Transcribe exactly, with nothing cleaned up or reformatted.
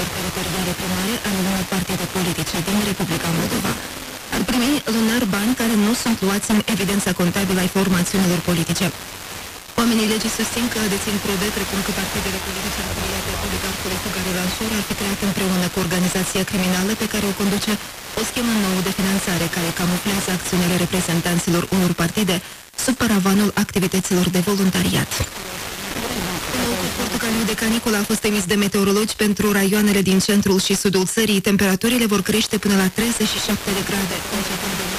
alegerilor teritoriale primare ale unor partide politice din Republica Moldova ar primi lunar bani care nu sunt luați în evidența contabilă ai formațiunilor politice. Oamenii legii susțin că dețin probe precum că partidele politice afiliate oligarhului Fugare Ranșor ar fi creat împreună cu organizația criminală pe care o conduce o schemă nouă de finanțare care camuflează acțiunile reprezentanților unor partide sub paravanul activităților de voluntariat. Portocaliu de caniculă a fost emis de meteorologi pentru raioanele din centrul și sudul țării. Temperaturile vor crește până la treizeci și șapte de grade începând de